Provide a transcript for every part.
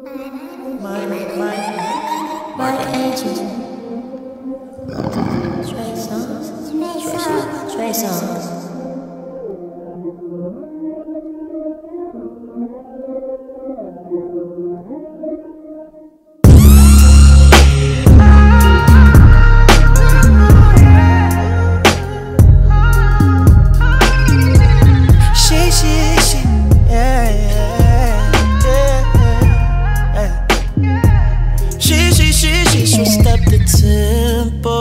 My angel. Trey Songz. Trey Songz. She step the tempo.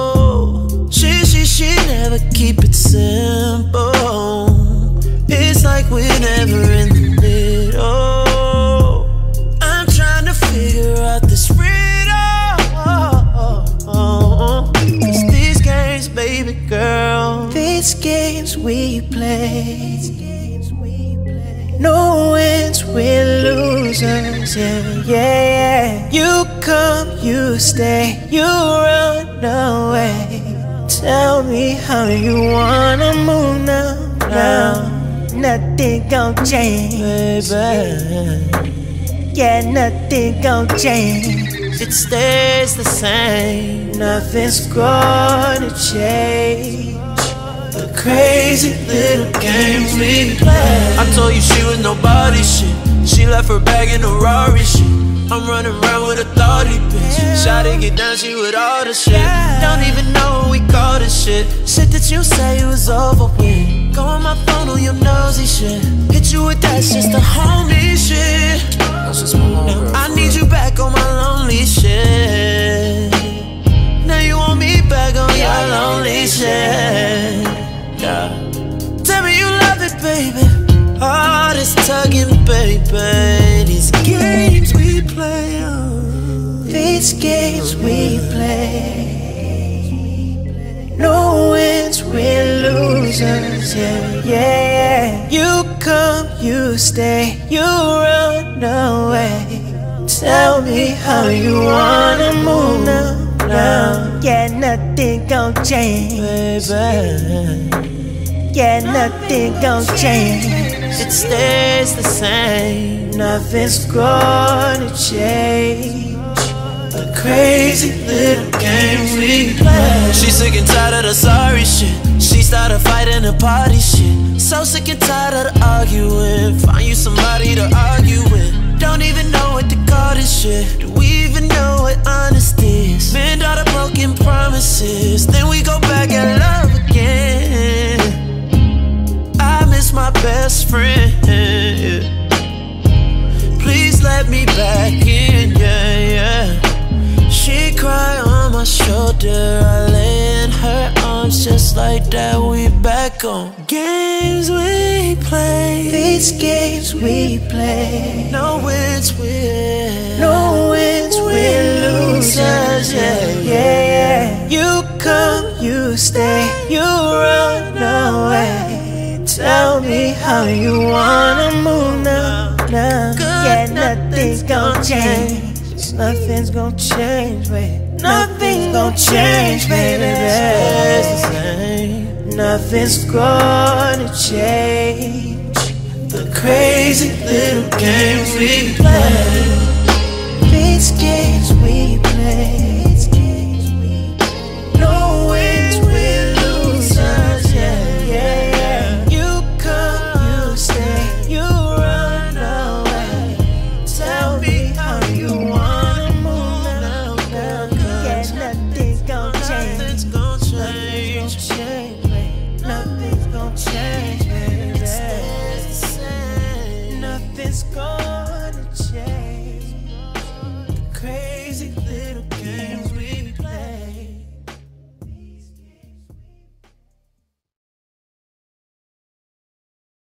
She never keep it simple. It's like we're never in the middle. I'm trying to figure out this riddle. Cause these games, baby girl, these games we play, no wins, we're losers, yeah. You come, you stay, you run away. Tell me how you wanna move now. Nothing gon' change, baby. Yeah, nothing gon' change. It stays the same. Nothing's gonna change. The crazy little games we play. I told you she was nobody shit. She left her bag in a Rari shit. I'm running around with a thotty bitch. Shawty get down, she with all the shit. Don't even know what we call this shit. Shit that you say was over with. Go on my phone on your nosy shit. Hit you with that, just the homie shit. That's just my homie. I need you back on my lonely shit. Now you want me back on your lonely shit. Tell me you love it, baby. All this tugging, baby. These games we play, these games we play. No wins, we're losers, yeah. You come, you stay, you run away. Tell me how you wanna move now. Yeah, nothing gon' change, baby. Yeah, nothing gon' change. It stays the same. Nothing's gonna change. The crazy little games we play. She's sick and tired of the sorry shit. She started fighting the party shit. So sick and tired of the arguing. Find you somebody to argue with. Don't even know what to call this shit. Do we even know what honesty is? Mend all the broken promises, then we go back and love again. I miss my best friend. Please let me back in, yeah. She cry on my shoulder, I lay in her arms just like that. We back on games we play. These games we play. No wins, we're losers, yeah. You come, you stay, you run away. Tell me how you wanna move now. Yeah, nothing's gon' change. Nothing's gon' change, baby. Nothing's gon' change, baby. It's the same. Nothing's gonna change. The crazy little games we play. These games we play.